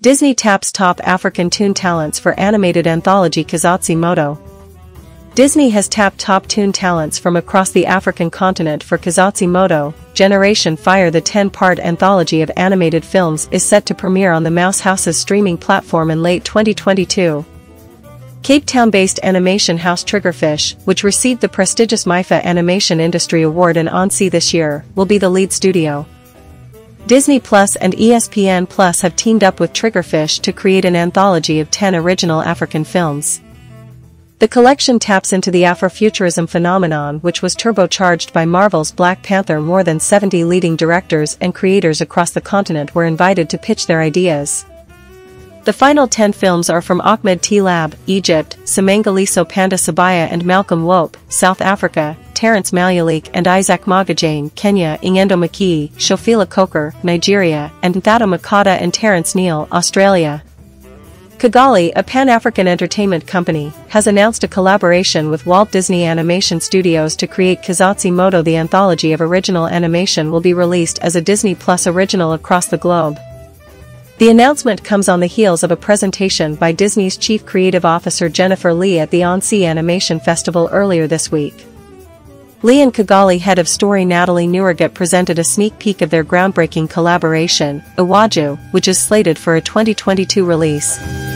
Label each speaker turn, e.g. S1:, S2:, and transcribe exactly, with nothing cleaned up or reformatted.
S1: Disney taps top African Toon talents for animated anthology Kizazi Moto. Disney has tapped top Toon talents from across the African continent for Kizazi Moto. Generation Fire, the ten-part anthology of animated films, is set to premiere on the Mouse House's streaming platform in late twenty twenty-two. Cape Town-based animation house Triggerfish, which received the prestigious MIFA Animation Industry Award in Annecy this year, will be the lead studio. Disney Plus and E S P N Plus have teamed up with Triggerfish to create an anthology of ten original African films. The collection taps into the Afrofuturism phenomenon, which was turbocharged by Marvel's Black Panther. More than seventy leading directors and creators across the continent were invited to pitch their ideas. The final ten films are from Ahmed, Teilab, Egypt; Simangaliso, Panda, Sibaya and Malcolm, Wope, South Africa; Terence, Maluleke and Isaac, Mogajane, Kenya; Mukii, Shofela, Nigeria; and Nthatomokgata and Terence, Neale, Australia. Kigali, a Pan-African entertainment company, has announced a collaboration with Walt Disney Animation Studios to create Kizazi Moto. The anthology of original animation will be released as a Disney Plus original across the globe. The announcement comes on the heels of a presentation by Disney's Chief Creative Officer Jennifer Lee at the Annecy Animation Festival earlier this week. Lee and Kigali head of story Nathalie Nouragat presented a sneak peek of their groundbreaking collaboration, Iwaju, which is slated for a twenty twenty-two release.